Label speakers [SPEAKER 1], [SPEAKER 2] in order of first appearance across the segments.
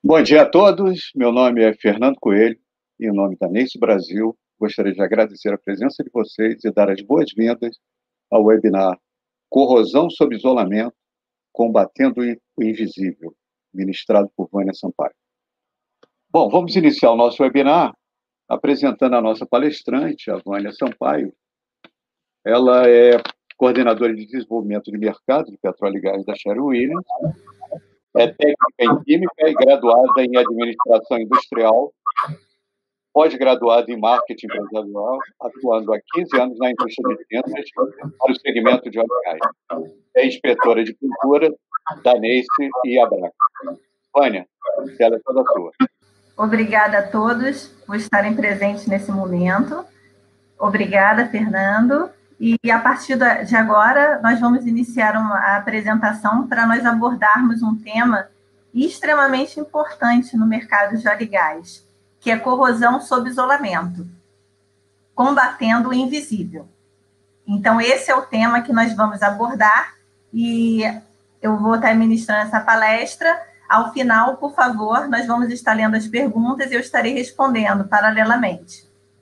[SPEAKER 1] Bom dia a todos, meu nome é Fernando Coelho e em nome da NACE Brasil, gostaria de agradecer a presença de vocês e dar as boas-vindas ao webinar Corrosão sob Isolamento, Combatendo o Invisível, ministrado por Vânia Sampaio. Bom, vamos iniciar o nosso webinar apresentando a nossa palestrante, a Vânia Sampaio. Ela é coordenadora de desenvolvimento de mercado de petróleo e gás da Sherwin-Williams, é técnica em química e graduada em administração industrial, pós-graduada em marketing empresarial, atuando há 15 anos na indústria de tintas para o segmento de óleo e gás. É inspetora de pintura da NACE e Abrac. Vânia, ela é toda sua.
[SPEAKER 2] Obrigada a todos por estarem presentes nesse momento. Obrigada, Fernando. E a partir de agora, nós vamos iniciar a apresentação para nós abordarmos um tema extremamente importante no mercado de óleo e gás, que é corrosão sob isolamento, combatendo o invisível. Então, esse é o tema que nós vamos abordar e eu vou estar ministrando essa palestra. Ao final, por favor, nós vamos estar lendo as perguntas e eu estarei respondendo paralelamente.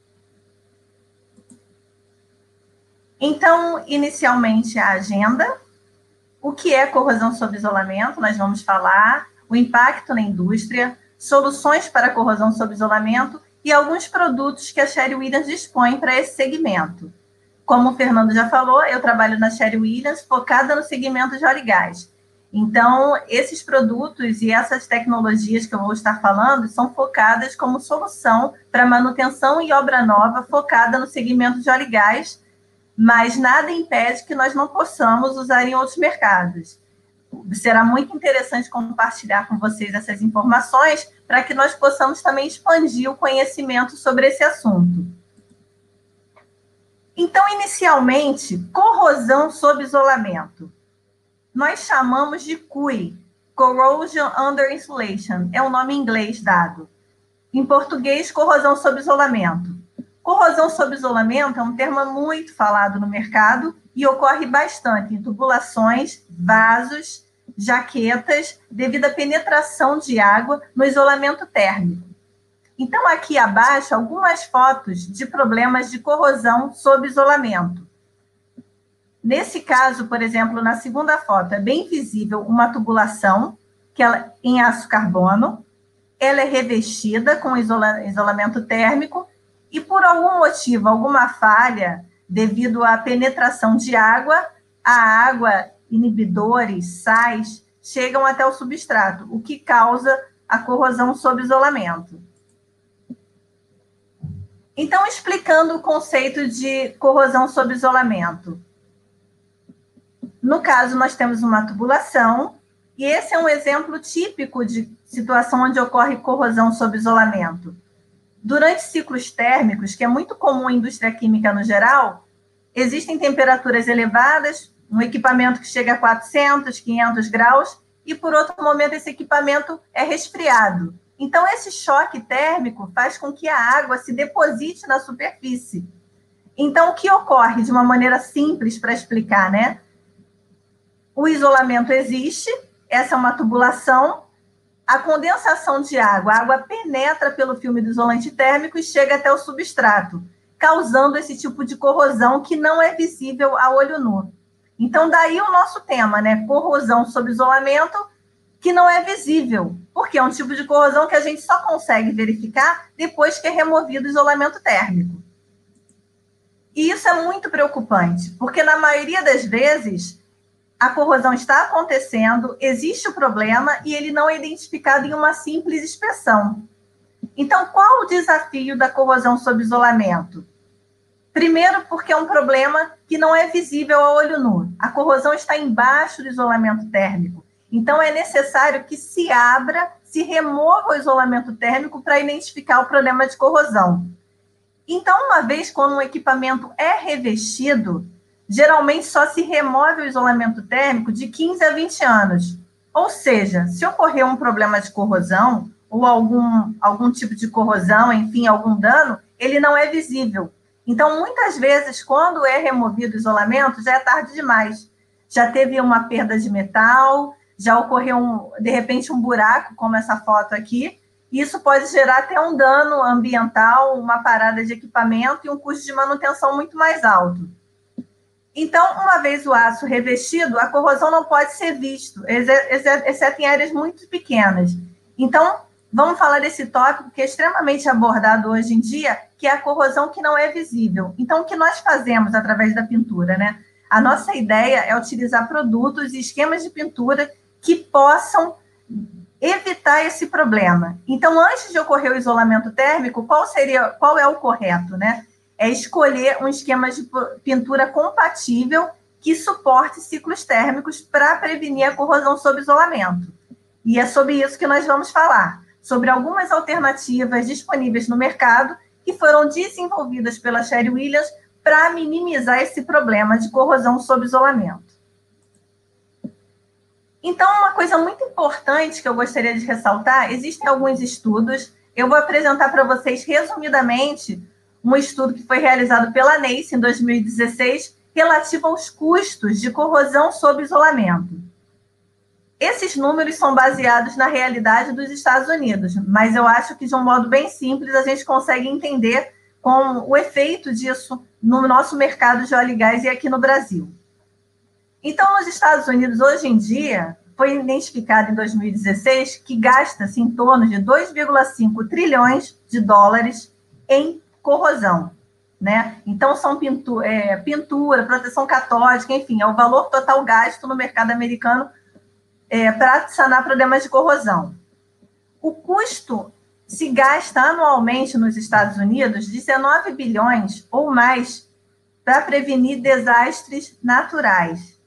[SPEAKER 2] Então, inicialmente, a agenda. O que é corrosão sob isolamento? Nós vamos falar o impacto na indústria, soluções para corrosão sob isolamento e alguns produtos que a Sherwin-Williams dispõe para esse segmento. Como o Fernando já falou, eu trabalho na Sherwin-Williams focada no segmento de óleo e gás. Então, esses produtos e essas tecnologias que eu vou estar falando são focadas como solução para manutenção e obra nova focada no segmento de óleo e gás, mas nada impede que nós não possamos usar em outros mercados. Será muito interessante compartilhar com vocês essas informações para que nós possamos também expandir o conhecimento sobre esse assunto. Então, inicialmente, corrosão sob isolamento. Nós chamamos de CUI, Corrosion Under Insulation, é o nome em inglês dado. Em português, corrosão sob isolamento. Corrosão sob isolamento é um termo muito falado no mercado e ocorre bastante em tubulações, vasos, jaquetas, devido à penetração de água no isolamento térmico. Então, aqui abaixo, algumas fotos de problemas de corrosão sob isolamento. Nesse caso, por exemplo, na segunda foto, é bem visível uma tubulação que ela, em aço carbono, ela é revestida com isolamento térmico e, por algum motivo, alguma falha, devido à penetração de água, a água, inibidores, sais, chegam até o substrato, o que causa a corrosão sob isolamento. Então, explicando o conceito de corrosão sob isolamento. No caso, nós temos uma tubulação, e esse é um exemplo típico de situação onde ocorre corrosão sob isolamento. Durante ciclos térmicos, que é muito comum em indústria química no geral, existem temperaturas elevadas, um equipamento que chega a 400, 500 graus, e por outro momento esse equipamento é resfriado. Então, esse choque térmico faz com que a água se deposite na superfície. Então, o que ocorre de uma maneira simples para explicar, né? O isolamento existe, essa é uma tubulação, a condensação de água, a água penetra pelo filme do isolante térmico e chega até o substrato, causando esse tipo de corrosão que não é visível a olho nu. Então, daí o nosso tema, né? Corrosão sob isolamento que não é visível, porque é um tipo de corrosão que a gente só consegue verificar depois que é removido o isolamento térmico. E isso é muito preocupante, porque na maioria das vezes a corrosão está acontecendo, existe o problema e ele não é identificado em uma simples inspeção. Então, qual o desafio da corrosão sob isolamento? Primeiro, porque é um problema que não é visível a olho nu. A corrosão está embaixo do isolamento térmico. Então, é necessário que se abra, se remova o isolamento térmico para identificar o problema de corrosão. Então, uma vez quando um equipamento é revestido, geralmente só se remove o isolamento térmico de 15 a 20 anos. Ou seja, se ocorrer um problema de corrosão, ou algum tipo de corrosão, enfim, algum dano, ele não é visível. Então, muitas vezes, quando é removido o isolamento, já é tarde demais. Já teve uma perda de metal, já ocorreu, de repente, um buraco, como essa foto aqui, e isso pode gerar até um dano ambiental, uma parada de equipamento e um custo de manutenção muito mais alto. Então, uma vez o aço revestido, a corrosão não pode ser vista, exceto em áreas muito pequenas. Então, vamos falar desse tópico que é extremamente abordado hoje em dia, que é a corrosão que não é visível. Então, o que nós fazemos através da pintura, né? A nossa ideia é utilizar produtos e esquemas de pintura que possam evitar esse problema. Então, antes de ocorrer o isolamento térmico, qual é o correto, né? É escolher um esquema de pintura compatível que suporte ciclos térmicos para prevenir a corrosão sob isolamento. E é sobre isso que nós vamos falar, sobre algumas alternativas disponíveis no mercado que foram desenvolvidas pela Sherwin-Williams para minimizar esse problema de corrosão sob isolamento. Então, uma coisa muito importante que eu gostaria de ressaltar, existem alguns estudos, eu vou apresentar para vocês resumidamente um estudo que foi realizado pela NACE em 2016, relativo aos custos de corrosão sob isolamento. Esses números são baseados na realidade dos Estados Unidos, mas eu acho que de um modo bem simples a gente consegue entender com o efeito disso no nosso mercado de óleo e gás e aqui no Brasil. Então, nos Estados Unidos, hoje em dia, foi identificado em 2016 que gasta-se em torno de 2,5 trilhões de dólares em corrosão, né? Então, são pintura, proteção catódica, enfim, é o valor total gasto no mercado americano para sanar problemas de corrosão. O custo se gasta anualmente nos Estados Unidos 19 bilhões ou mais para prevenir desastres naturais.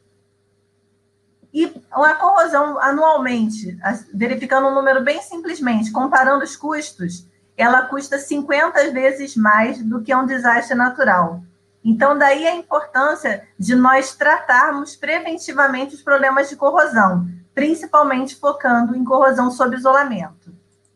[SPEAKER 2] E a corrosão anualmente, verificando um número bem simplesmente, comparando os custos, ela custa 50 vezes mais do que um desastre natural. Então, daí a importância de nós tratarmos preventivamente os problemas de corrosão, principalmente focando em corrosão sob isolamento.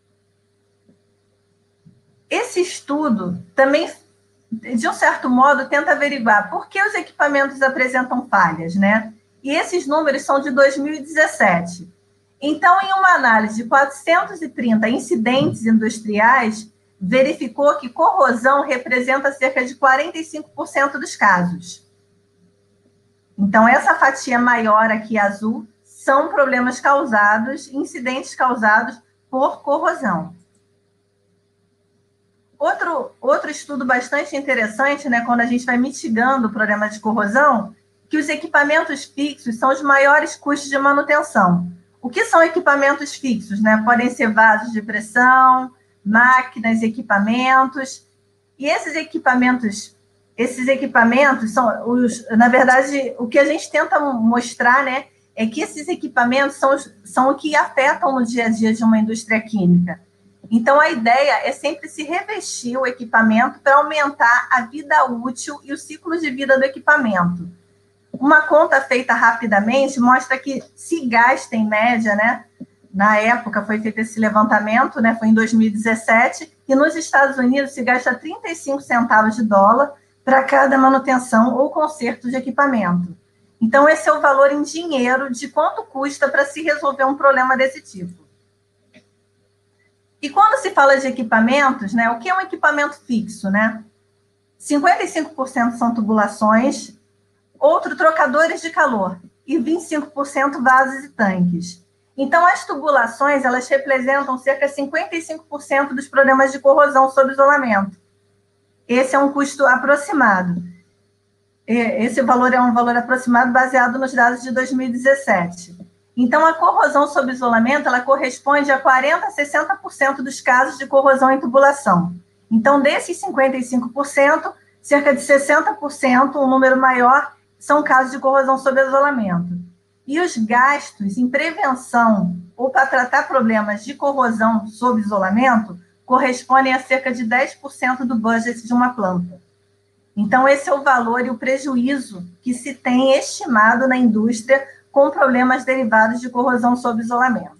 [SPEAKER 2] Esse estudo também, de um certo modo, tenta averiguar por que os equipamentos apresentam falhas, né? E esses números são de 2017. Então, em uma análise de 430 incidentes industriais, verificou que corrosão representa cerca de 45% dos casos. Então, essa fatia maior aqui, azul, são problemas causados, incidentes causados por corrosão. Outro estudo bastante interessante, né, quando a gente vai mitigando o problema de corrosão, que os equipamentos fixos são os maiores custos de manutenção. O que são equipamentos fixos, né? Podem ser vasos de pressão, máquinas, equipamentos. E esses equipamentos são na verdade, o que a gente tenta mostrar, né, é que esses equipamentos são o que afetam no dia a dia de uma indústria química. Então, a ideia é sempre se revestir o equipamento para aumentar a vida útil e o ciclo de vida do equipamento. Uma conta feita rapidamente mostra que se gasta, em média, né, na época foi feito esse levantamento, né, foi em 2017, e nos Estados Unidos se gasta 35 centavos de dólar para cada manutenção ou conserto de equipamento. Então, esse é o valor em dinheiro de quanto custa para se resolver um problema desse tipo. E quando se fala de equipamentos, né, o que é um equipamento fixo, né? 55% são tubulações, outro trocadores de calor, e 25% vasos e tanques. Então, as tubulações, elas representam cerca de 55% dos problemas de corrosão sob isolamento. Esse é um custo aproximado. Esse valor é um valor aproximado baseado nos dados de 2017. Então, a corrosão sob isolamento, ela corresponde a 40% a 60% dos casos de corrosão em tubulação. Então, desses 55%, cerca de 60%, um número maior, são casos de corrosão sob isolamento. E os gastos em prevenção ou para tratar problemas de corrosão sob isolamento correspondem a cerca de 10% do budget de uma planta. Então, esse é o valor e o prejuízo que se tem estimado na indústria com problemas derivados de corrosão sob isolamento.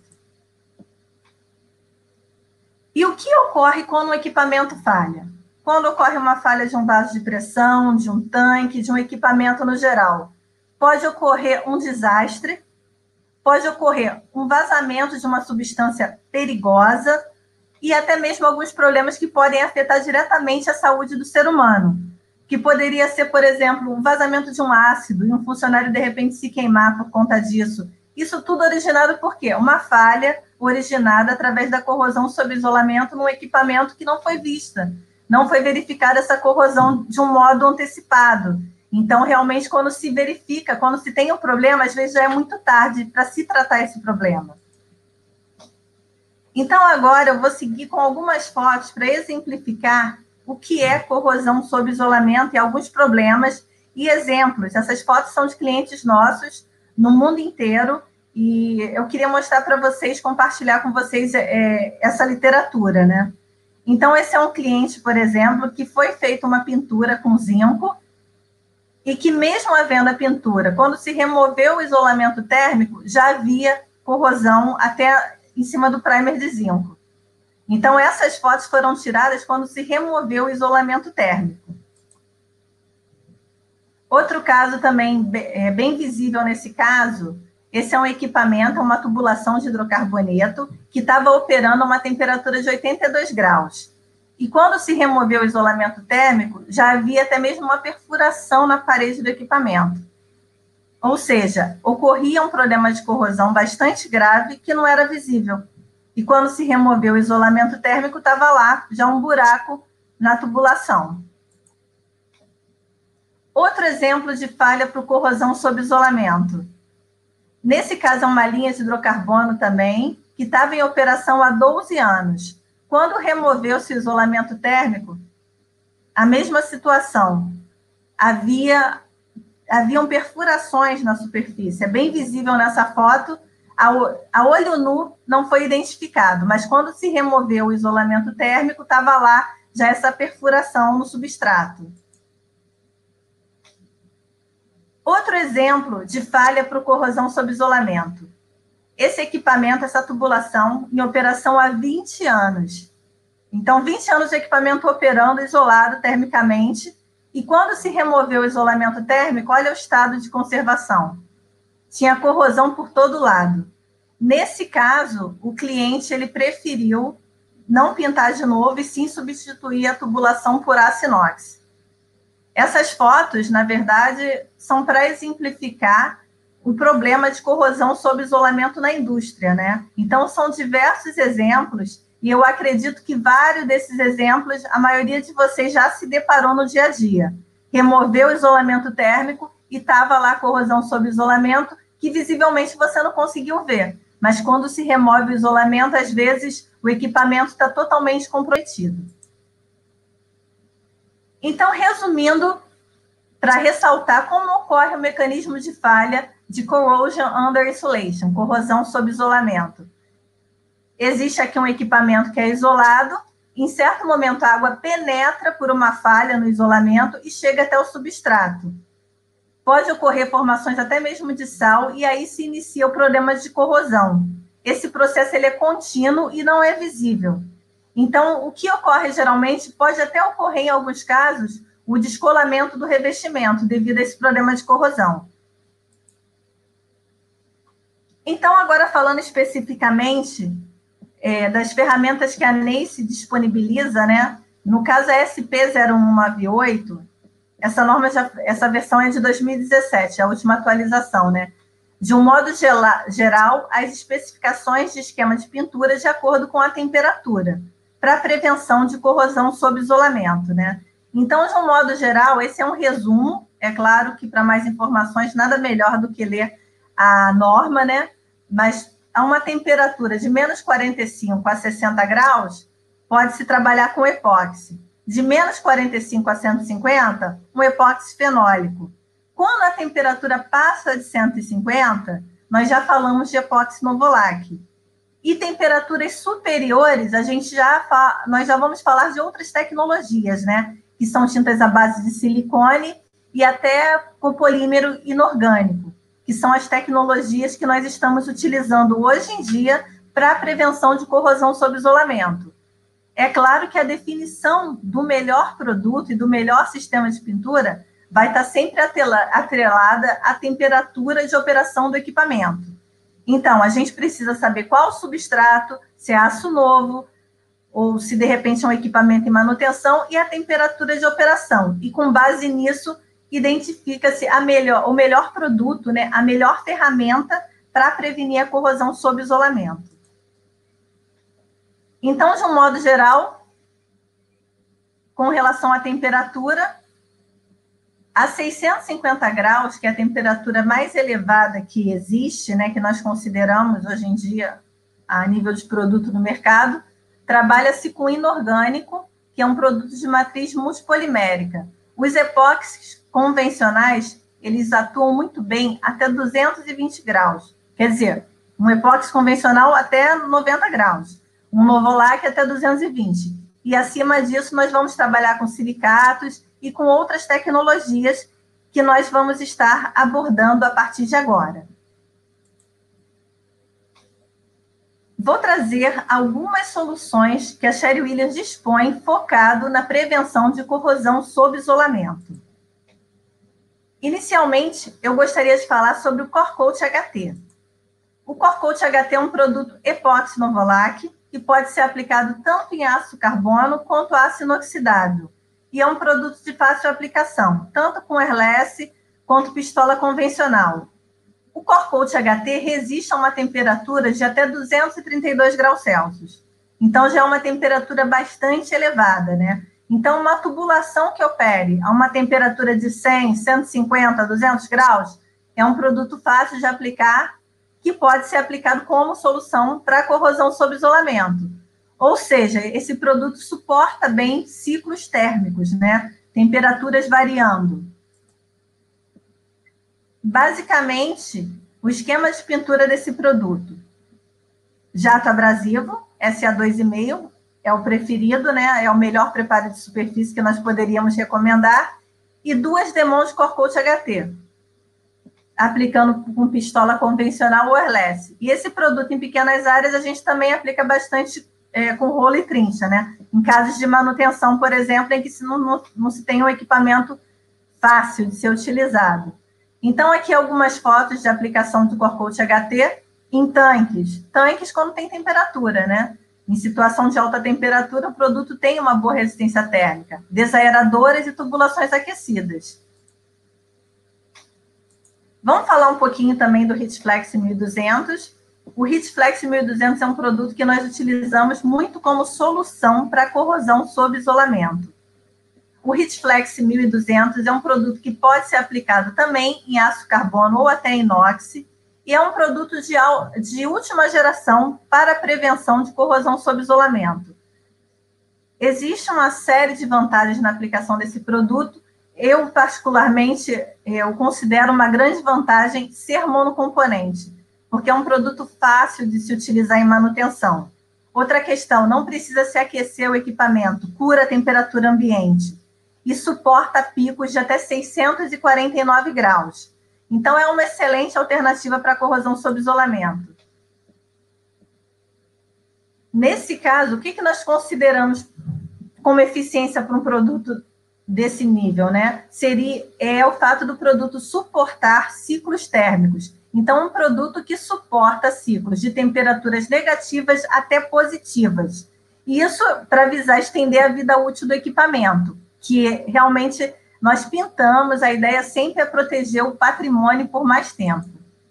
[SPEAKER 2] E o que ocorre quando um equipamento falha? Quando ocorre uma falha de um vaso de pressão, de um tanque, de um equipamento no geral, pode ocorrer um desastre pode ocorrer um vazamento de uma substância perigosa e até mesmo alguns problemas que podem afetar diretamente a saúde do ser humano, que poderia ser, por exemplo, um vazamento de um ácido e um funcionário, de repente, se queimar por conta disso. Isso tudo originado por quê? Uma falha originada através da corrosão sob isolamento num equipamento que não foi vista, não foi verificada essa corrosão de um modo antecipado. Então, realmente, quando se verifica, quando se tem um problema, às vezes já é muito tarde para se tratar esse problema. Então, agora eu vou seguir com algumas fotos para exemplificar o que é corrosão sob isolamento e alguns problemas e exemplos. Essas fotos são de clientes nossos no mundo inteiro e eu queria mostrar para vocês, compartilhar com vocês essa literatura, né? Então, esse é um cliente, por exemplo, que foi feita uma pintura com zinco e que, mesmo havendo a pintura, quando se removeu o isolamento térmico, já havia corrosão até em cima do primer de zinco. Então, essas fotos foram tiradas quando se removeu o isolamento térmico. Outro caso também bem visível nesse caso, esse é um equipamento, uma tubulação de hidrocarboneto, que estava operando a uma temperatura de 82 graus. E quando se removeu o isolamento térmico, já havia até mesmo uma perfuração na parede do equipamento. Ou seja, ocorria um problema de corrosão bastante grave que não era visível. E quando se removeu o isolamento térmico, estava lá já um buraco na tubulação. Outro exemplo de falha para corrosão sob isolamento. Nesse caso, é uma linha de hidrocarbono também, que estava em operação há 12 anos. Quando removeu-se o isolamento térmico, a mesma situação. Haviam perfurações na superfície. É bem visível nessa foto. A olho nu não foi identificado, mas quando se removeu o isolamento térmico, estava lá já essa perfuração no substrato. Outro exemplo de falha para corrosão sob isolamento. Esse equipamento, essa tubulação, em operação há 20 anos. Então, 20 anos de equipamento operando, isolado termicamente, e quando se removeu o isolamento térmico, olha o estado de conservação. Tinha corrosão por todo lado. Nesse caso, o cliente ele preferiu não pintar de novo e sim substituir a tubulação por aço inox. Essas fotos, na verdade, são para exemplificar o problema de corrosão sob isolamento na indústria, né? Então, são diversos exemplos, e eu acredito que vários desses exemplos, a maioria de vocês já se deparou no dia a dia. Removeu o isolamento térmico e estava lá a corrosão sob isolamento, que visivelmente você não conseguiu ver. Mas quando se remove o isolamento, às vezes o equipamento está totalmente comprometido. Então, resumindo, para ressaltar como ocorre o mecanismo de falha de corrosion under insulation, corrosão sob isolamento. Existe aqui um equipamento que é isolado, em certo momento a água penetra por uma falha no isolamento e chega até o substrato. Pode ocorrer formações até mesmo de sal e aí se inicia o problema de corrosão. Esse processo ele é contínuo e não é visível. Então, o que ocorre geralmente, pode até ocorrer em alguns casos, o descolamento do revestimento devido a esse problema de corrosão. Então, agora falando especificamente das ferramentas que a NACE disponibiliza, né? No caso, a SP0198, essa norma, essa versão é de 2017, a última atualização, né? De um modo geral, as especificações de esquema de pintura de acordo com a temperatura, para prevenção de corrosão sob isolamento, né? Então, de um modo geral, esse é um resumo. É claro que, para mais informações, nada melhor do que ler a norma, né? Mas a uma temperatura de menos 45 a 60 graus, pode-se trabalhar com epóxi. De menos 45 a 150, um epóxi fenólico. Quando a temperatura passa de 150, nós já falamos de epóxi novolac. E temperaturas superiores, nós já vamos falar de outras tecnologias, né? Que são tintas à base de silicone e até copolímero inorgânico, que são as tecnologias que nós estamos utilizando hoje em dia para a prevenção de corrosão sob isolamento. É claro que a definição do melhor produto e do melhor sistema de pintura vai estar sempre atrelada à temperatura de operação do equipamento. Então, a gente precisa saber qual o substrato, se é aço novo, ou se de repente é um equipamento em manutenção, e a temperatura de operação. E com base nisso, identifica-se o melhor produto, né, a melhor ferramenta para prevenir a corrosão sob isolamento. Então, de um modo geral, com relação à temperatura, a 650 graus, que é a temperatura mais elevada que existe, né, que nós consideramos hoje em dia a nível de produto no mercado, trabalha-se com inorgânico, que é um produto de matriz multipolimérica. Os epóxis convencionais, eles atuam muito bem até 220 graus. Quer dizer, um epóxi convencional até 90 graus, um Novolac até 220. E acima disso, nós vamos trabalhar com silicatos e com outras tecnologias que nós vamos estar abordando a partir de agora. Vou trazer algumas soluções que a Sherry Williams dispõe focado na prevenção de corrosão sob isolamento. Inicialmente, eu gostaria de falar sobre o Corcoat HT. O Corcoat HT é um produto epóxi Novolac que pode ser aplicado tanto em aço carbono quanto aço inoxidável. E é um produto de fácil aplicação, tanto com airless quanto pistola convencional. O Corcoat HT resiste a uma temperatura de até 232 graus Celsius. Então, já é uma temperatura bastante elevada, né? Então, uma tubulação que opere a uma temperatura de 100, 150, 200 graus é um produto fácil de aplicar que pode ser aplicado como solução para corrosão sob isolamento. Ou seja, esse produto suporta bem ciclos térmicos, né? Temperaturas variando. Basicamente, o esquema de pintura desse produto: jato abrasivo, SA2,5, é o preferido, né? É o melhor preparo de superfície que nós poderíamos recomendar, e 2 demãos de Corcoat HT, aplicando com pistola convencional ou airless. E esse produto em pequenas áreas a gente também aplica bastante com rolo e trincha, né? Em casos de manutenção, por exemplo, em que não se tem um equipamento fácil de ser utilizado. Então, aqui algumas fotos de aplicação do Corcoat HT em tanques. Tanques quando tem temperatura, né? Em situação de alta temperatura, o produto tem uma boa resistência térmica. Desaeradores e tubulações aquecidas. Vamos falar um pouquinho também do HeatFlex 1200. O HeatFlex 1200 é um produto que nós utilizamos muito como solução para corrosão sob isolamento. O HeatFlex 1200 é um produto que pode ser aplicado também em aço carbono ou até inox, e é um produto de última geração para a prevenção de corrosão sob isolamento. Existe uma série de vantagens na aplicação desse produto. Eu, particularmente, eu considero uma grande vantagem ser monocomponente, porque é um produto fácil de se utilizar em manutenção. Outra questão, não precisa se aquecer o equipamento, cura a temperatura ambiente e suporta picos de até 649 graus. Então, é uma excelente alternativa para corrosão sob isolamento. Nesse caso, o que nós consideramos como eficiência para um produto desse nível, né? É o fato do produto suportar ciclos térmicos. Então, um produto que suporta ciclos de temperaturas negativas até positivas. Isso para visar estender a vida útil do equipamento, que realmente nós pintamos, a ideia sempre é proteger o patrimônio por mais tempo.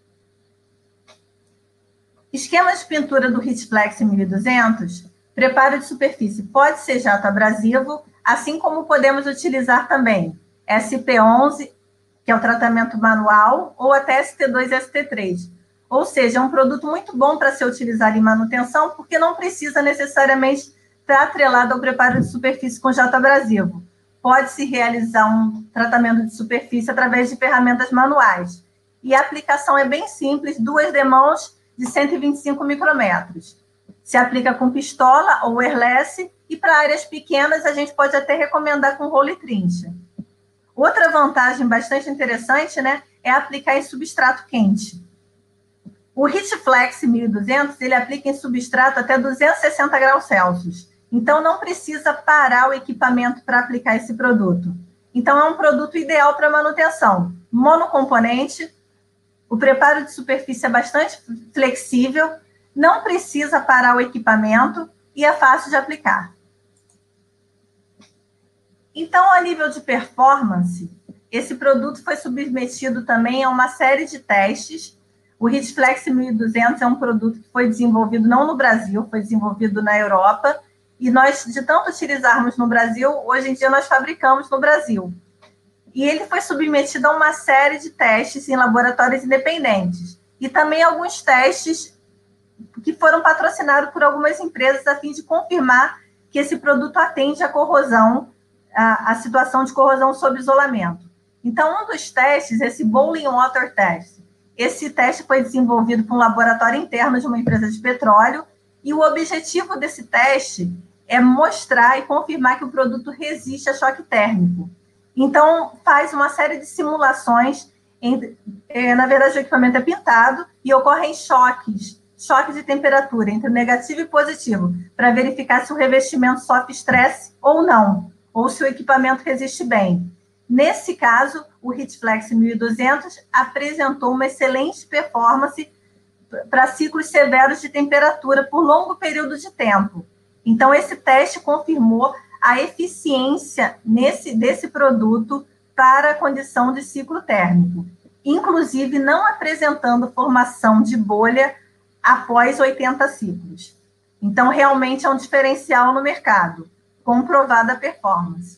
[SPEAKER 2] Esquema de pintura do HeatFlex 1200, preparo de superfície pode ser jato abrasivo, assim como podemos utilizar também SP11, que é o tratamento manual, ou até ST2 e ST3. Ou seja, é um produto muito bom para ser utilizado em manutenção, porque não precisa necessariamente estar atrelado ao preparo de superfície com jato abrasivo. Pode-se realizar um tratamento de superfície através de ferramentas manuais. E a aplicação é bem simples, 2 demãos de 125 micrômetros. Se aplica com pistola ou airless, e para áreas pequenas a gente pode até recomendar com rolo e trincha. Outra vantagem bastante interessante, né, é aplicar em substrato quente. O HeatFlex 1200, ele aplica em substrato até 260 graus Celsius. Então, não precisa parar o equipamento para aplicar esse produto. Então, é um produto ideal para manutenção. Monocomponente, O preparo de superfície é bastante flexível, não precisa parar o equipamento e é fácil de aplicar. Então, a nível de performance, esse produto foi submetido também a uma série de testes. O HeatFlex 1200 é um produto que foi desenvolvido não no Brasil, foi desenvolvido na Europa, e nós, de tanto utilizarmos no Brasil, hoje em dia nós fabricamos no Brasil. E ele foi submetido a uma série de testes em laboratórios independentes, e também alguns testes que foram patrocinados por algumas empresas a fim de confirmar que esse produto atende à corrosão, a situação de corrosão sob isolamento. Então, um dos testes, esse Boiling Water Test, esse teste foi desenvolvido por um laboratório interno de uma empresa de petróleo, e o objetivo desse teste é mostrar e confirmar que o produto resiste a choque térmico. Então, faz uma série de simulações, na verdade o equipamento é pintado e ocorrem choques de temperatura entre negativo e positivo, para verificar se o revestimento sofre estresse ou não, ou se o equipamento resiste bem. Nesse caso, o HeatFlex 1200 apresentou uma excelente performance para ciclos severos de temperatura por longo período de tempo. Então, esse teste confirmou a eficiência desse produto para a condição de ciclo térmico, inclusive não apresentando formação de bolha após 80 ciclos. Então, realmente é um diferencial no mercado, comprovada a performance.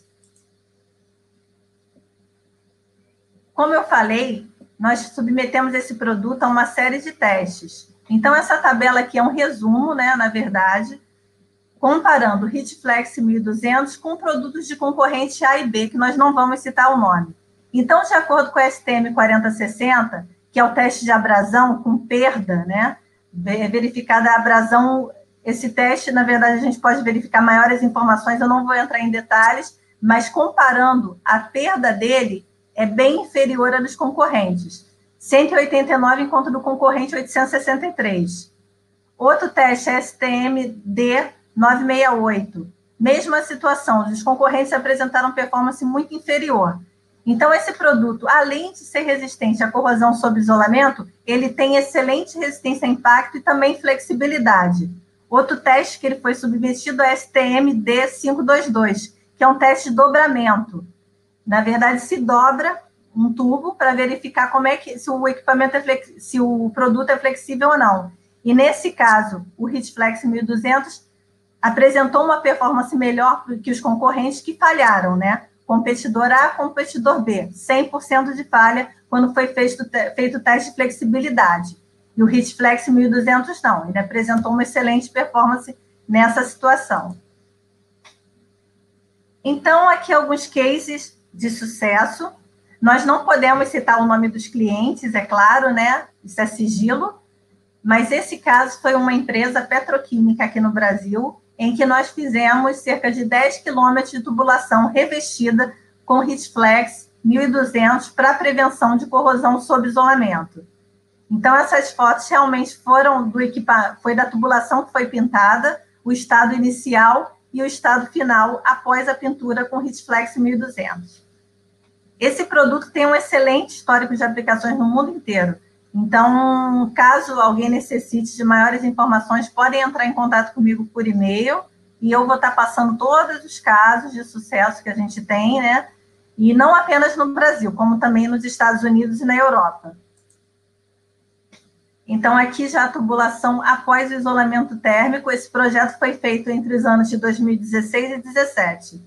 [SPEAKER 2] Como eu falei, nós submetemos esse produto a uma série de testes. Então, essa tabela aqui é um resumo, né, na verdade, comparando o HeatFlex 1200 com produtos de concorrente A e B, que nós não vamos citar o nome. Então, de acordo com a STM 4060, que é o teste de abrasão com perda, né, verificada a abrasão, esse teste, na verdade, a gente pode verificar maiores informações, eu não vou entrar em detalhes, mas comparando, a perda dele é bem inferior à dos concorrentes. 189 enquanto do concorrente 863. Outro teste é STM-D 968. Mesma situação, os concorrentes apresentaram performance muito inferior. Então, esse produto, além de ser resistente à corrosão sob isolamento, ele tem excelente resistência a impacto e também flexibilidade. Outro teste que ele foi submetido é STM-D 522, que é um teste de dobramento. Na verdade, se dobra um tubo para verificar como é que, se o equipamento se o produto é flexível ou não. E nesse caso, o HeatFlex 1200 apresentou uma performance melhor que os concorrentes que falharam, né? Competidor A, competidor B, 100% de falha quando foi feito o teste de flexibilidade. E o HeatFlex 1200 não, ele apresentou uma excelente performance nessa situação. Então, aqui alguns cases de sucesso. Nós não podemos citar o nome dos clientes, é claro, né? Isso é sigilo. Mas esse caso foi uma empresa petroquímica aqui no Brasil, em que nós fizemos cerca de 10 quilômetros de tubulação revestida com HeatFlex 1200 para prevenção de corrosão sob isolamento. Então, essas fotos realmente foram foi da tubulação que foi pintada, o estado inicial e o estado final após a pintura com HeatFlex 1200. Esse produto tem um excelente histórico de aplicações no mundo inteiro. Então, caso alguém necessite de maiores informações, podem entrar em contato comigo por e-mail e eu vou estar passando todos os casos de sucesso que a gente tem, né? E não apenas no Brasil, como também nos Estados Unidos e na Europa. Então, aqui já a tubulação após o isolamento térmico. Esse projeto foi feito entre os anos de 2016 e 2017.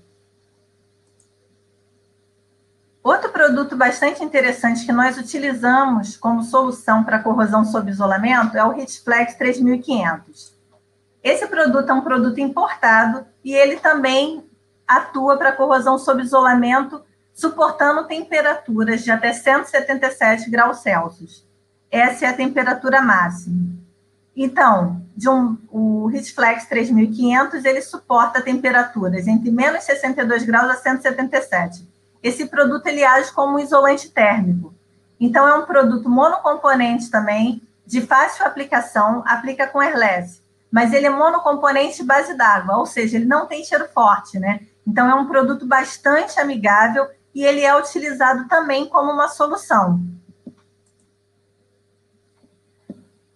[SPEAKER 2] Outro produto bastante interessante que nós utilizamos como solução para corrosão sob isolamento é o HeatFlex 3500. Esse produto é um produto importado e ele também atua para corrosão sob isolamento, suportando temperaturas de até 177 graus Celsius. Essa é a temperatura máxima. Então, o HeatFlex 3500, ele suporta temperaturas entre menos 62 graus a 177. Esse produto ele age como um isolante térmico. Então, é um produto monocomponente também, de fácil aplicação, aplica com airless, mas ele é monocomponente base d'água, ou seja, ele não tem cheiro forte, né? Então, é um produto bastante amigável e ele é utilizado também como uma solução.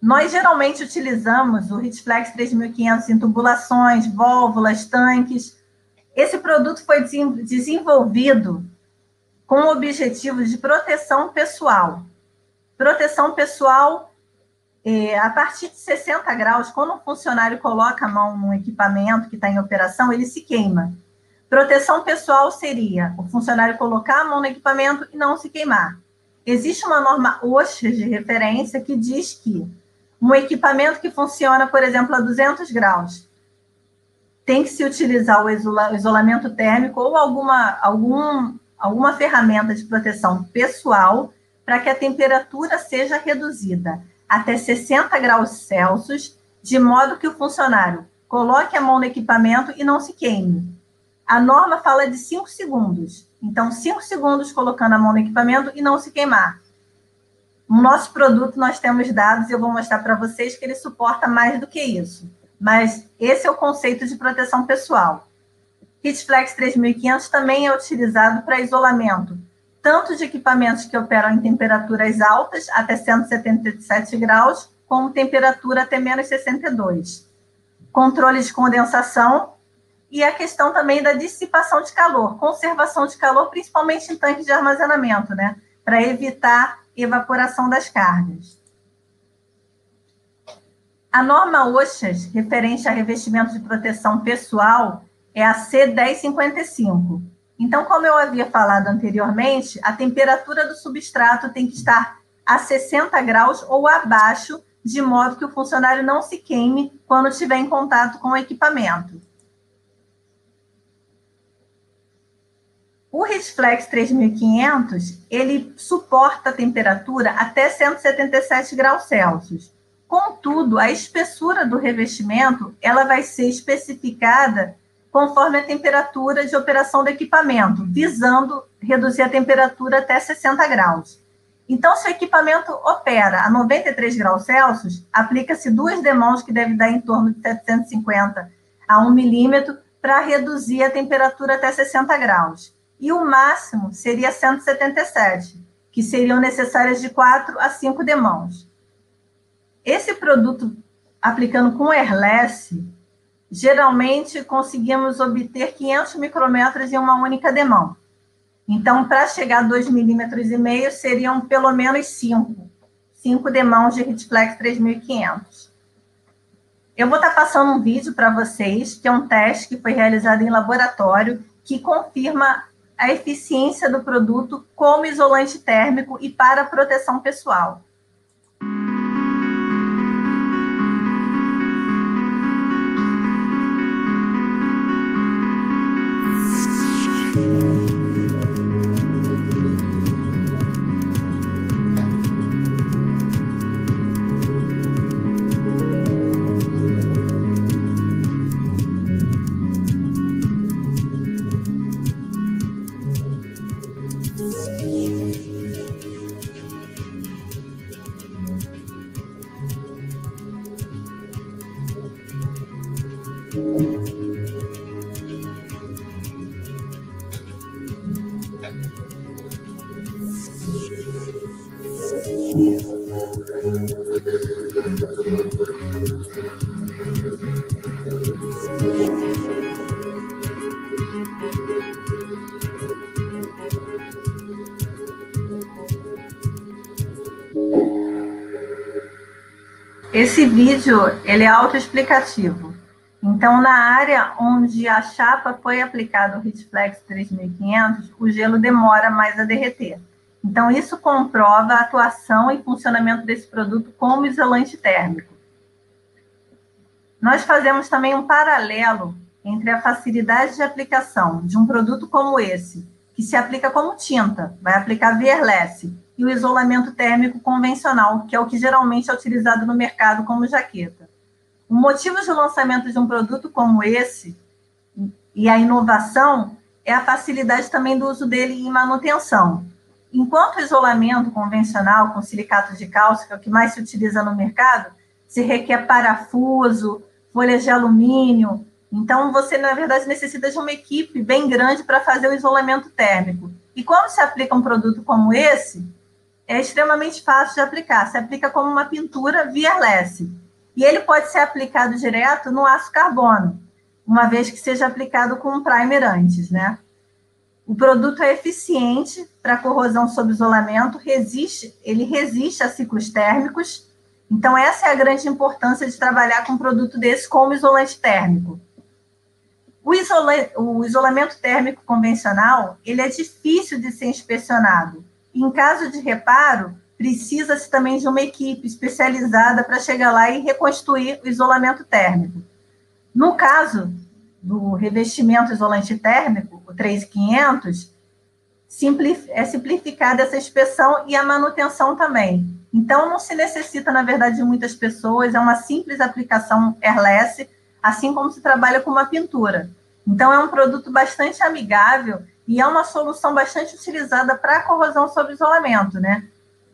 [SPEAKER 2] Nós geralmente utilizamos o HeatFlex 3500 em tubulações, válvulas, tanques. Esse produto foi desenvolvido com o objetivo de proteção pessoal. Proteção pessoal, a partir de 60 graus, quando um funcionário coloca a mão num equipamento que está em operação, ele se queima. Proteção pessoal seria o funcionário colocar a mão no equipamento e não se queimar. Existe uma norma OSHA de referência que diz que um equipamento que funciona, por exemplo, a 200 graus, tem que se utilizar o isolamento térmico ou alguma ferramenta de proteção pessoal para que a temperatura seja reduzida até 60 graus Celsius, de modo que o funcionário coloque a mão no equipamento e não se queime. A norma fala de 5 segundos. Então, 5 segundos colocando a mão no equipamento e não se queimar. No nosso produto, nós temos dados, e eu vou mostrar para vocês que ele suporta mais do que isso. Mas esse é o conceito de proteção pessoal. HeatFlex 3500 também é utilizado para isolamento, tanto de equipamentos que operam em temperaturas altas, até 177 graus, como temperatura até menos 62. Controle de condensação e a questão também da dissipação de calor, conservação de calor, principalmente em tanques de armazenamento, né? Para evitar evaporação das cargas. A norma OSHA, referente a revestimento de proteção pessoal, é a C1055. Então, como eu havia falado anteriormente, a temperatura do substrato tem que estar a 60 graus ou abaixo, de modo que o funcionário não se queime quando estiver em contato com o equipamento. O HeatFlex 3500, ele suporta a temperatura até 177 graus Celsius. Contudo, a espessura do revestimento, ela vai ser especificada conforme a temperatura de operação do equipamento, visando reduzir a temperatura até 60 graus. Então, se o equipamento opera a 93 graus Celsius, aplica-se 2 demãos, que deve dar em torno de 750 a 1 milímetro, para reduzir a temperatura até 60 graus. E o máximo seria 177, que seriam necessárias de 4 a 5 demãos. Esse produto, aplicando com airless, geralmente conseguimos obter 500 micrômetros em uma única demão. Então, para chegar a 2,5 milímetros, seriam pelo menos 5 demãos de HeatFlex 3500. Eu vou estar passando um vídeo para vocês, que é um teste que foi realizado em laboratório, que confirma a eficiência do produto como isolante térmico e para proteção pessoal. Esse vídeo, ele é autoexplicativo. Então, na área onde a chapa foi aplicada o HeatFlex 3500, o gelo demora mais a derreter. Então, isso comprova a atuação e funcionamento desse produto como isolante térmico. Nós fazemos também um paralelo entre a facilidade de aplicação de um produto como esse, que se aplica como tinta, vai aplicar airless, e o isolamento térmico convencional, que é o que geralmente é utilizado no mercado como jaqueta. O motivo de lançamento de um produto como esse, e a inovação, é a facilidade também do uso dele em manutenção. Enquanto o isolamento convencional com silicato de cálcio, que é o que mais se utiliza no mercado, se requer parafuso, folhas de alumínio. Então, você, na verdade, necessita de uma equipe bem grande para fazer o isolamento térmico. E quando se aplica um produto como esse, é extremamente fácil de aplicar. Se aplica como uma pintura wireless. E ele pode ser aplicado direto no aço carbono, uma vez que seja aplicado com um primer antes, né? O produto é eficiente para corrosão sob isolamento, ele resiste a ciclos térmicos. Então, essa é a grande importância de trabalhar com um produto desse como isolante térmico. O isolamento térmico convencional, ele é difícil de ser inspecionado. Em caso de reparo, precisa-se também de uma equipe especializada para chegar lá e reconstruir o isolamento térmico. No caso do revestimento isolante térmico, o 3500, é simplificada essa inspeção e a manutenção também. Então, não se necessita, na verdade, de muitas pessoas, é uma simples aplicação airless, assim como se trabalha com uma pintura. Então, é um produto bastante amigável e é uma solução bastante utilizada para a corrosão sob isolamento, né?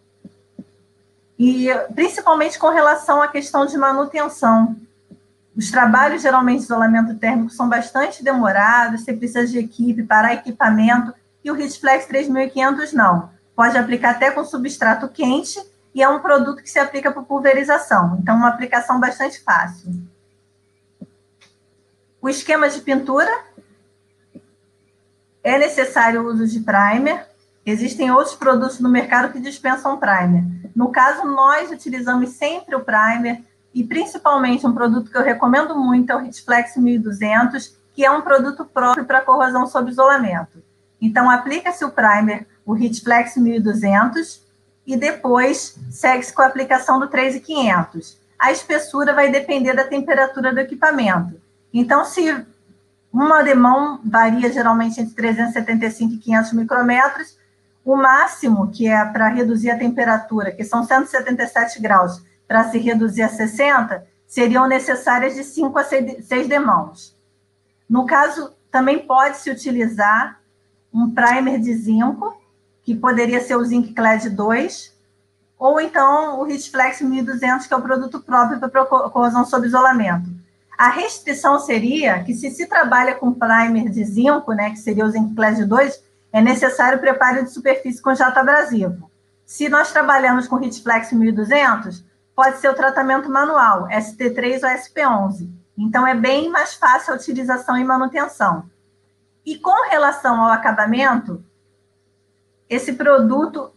[SPEAKER 2] E principalmente com relação à questão de manutenção. Os trabalhos, geralmente, de isolamento térmico são bastante demorados, você precisa de equipe, parar equipamento, e o Heatflex 3500 não. Pode aplicar até com substrato quente, e é um produto que se aplica para pulverização. Então, uma aplicação bastante fácil. O esquema de pintura, é necessário o uso de primer. Existem outros produtos no mercado que dispensam primer. No caso, nós utilizamos sempre o primer, e principalmente um produto que eu recomendo muito é o Heatflex 1200, que é um produto próprio para corrosão sob isolamento. Então, aplica-se o primer, o Heatflex 1200, e depois segue-se com a aplicação do 3500. A espessura vai depender da temperatura do equipamento. Então, se uma demão varia geralmente entre 375 e 500 micrômetros, o máximo, que é para reduzir a temperatura, que são 177 graus, para se reduzir a 60, seriam necessárias de 5 a 6 demãos. No caso, também pode-se utilizar um primer de zinco, que poderia ser o Zinc Clad 2, ou então o Heatflex 1200, que é o produto próprio para corrosão sob isolamento. A restrição seria que, se trabalha com primer de zinco, né, que seria o Zinc Clad 2, é necessário o preparo de superfície com jato abrasivo. Se nós trabalhamos com Heatflex 1200, pode ser o tratamento manual, ST3 ou SP11. Então, é bem mais fácil a utilização e manutenção. E com relação ao acabamento, esse produto,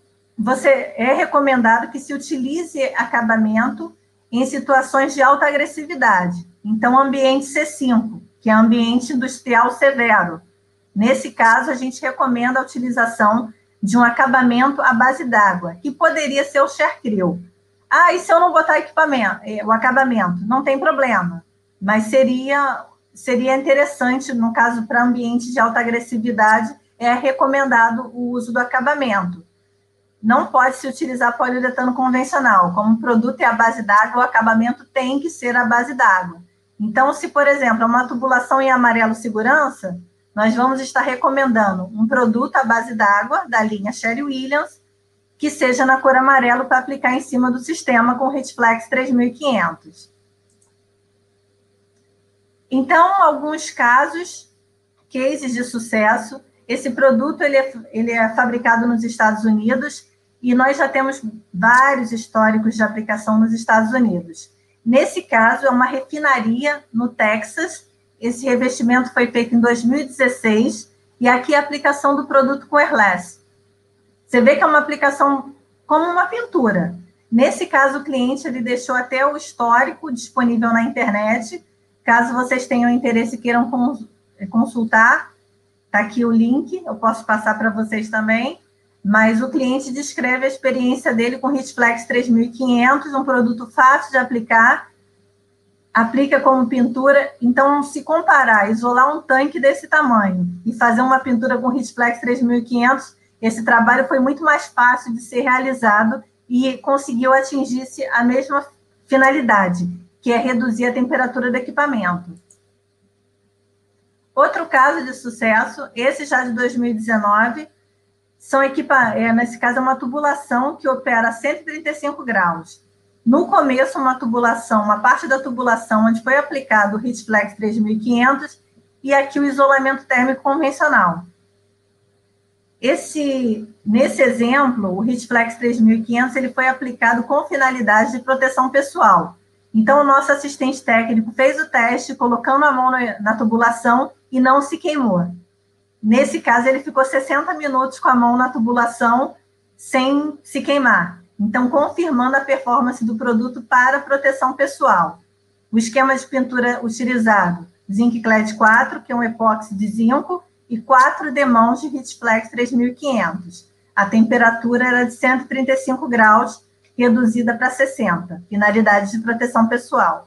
[SPEAKER 2] é recomendado que se utilize acabamento em situações de alta agressividade. Então, ambiente C5, que é ambiente industrial severo. Nesse caso, a gente recomenda a utilização de um acabamento à base d'água, que poderia ser o Shercreel. Ah, e se eu não botar o acabamento? Não tem problema, mas seria interessante, no caso, para ambiente de alta agressividade, é recomendado o uso do acabamento. Não pode se utilizar poliuretano convencional. Como o produto é à base d'água, o acabamento tem que ser à base d'água. Então, se, por exemplo, é uma tubulação em amarelo segurança, nós vamos estar recomendando um produto à base d'água, da linha Sherwin-Williams, que seja na cor amarelo para aplicar em cima do sistema com o Heatflex 3500. Então, alguns cases de sucesso. Esse produto ele é fabricado nos Estados Unidos e nós já temos vários históricos de aplicação nos Estados Unidos. Nesse caso, é uma refinaria no Texas. Esse revestimento foi feito em 2016 e aqui é a aplicação do produto com airless. Você vê que é uma aplicação como uma pintura. Nesse caso, o cliente ele deixou até o histórico disponível na internet. Caso vocês tenham interesse e queiram consultar, está aqui o link, eu posso passar para vocês também. Mas o cliente descreve a experiência dele com Heatflex 3500, um produto fácil de aplicar, aplica como pintura. Então, se comparar, isolar um tanque desse tamanho e fazer uma pintura com Heatflex 3500, esse trabalho foi muito mais fácil de ser realizado e conseguiu atingir-se a mesma finalidade, que é reduzir a temperatura do equipamento. Outro caso de sucesso, esse já de 2019, nesse caso é uma tubulação que opera a 135 graus. No começo, uma parte da tubulação onde foi aplicado o Heatflex 3500 e aqui o isolamento térmico convencional. Nesse exemplo, o HeatFlex 3500 ele foi aplicado com finalidade de proteção pessoal. Então, o nosso assistente técnico fez o teste, colocando a mão na tubulação e não se queimou. Nesse caso, ele ficou 60 minutos com a mão na tubulação sem se queimar. Então, confirmando a performance do produto para proteção pessoal. O esquema de pintura utilizado, Zinc Clad 4, que é um epóxi de zinco, e 4 demãos de HeatFlex 3500. A temperatura era de 135 graus, reduzida para 60, finalidade de proteção pessoal.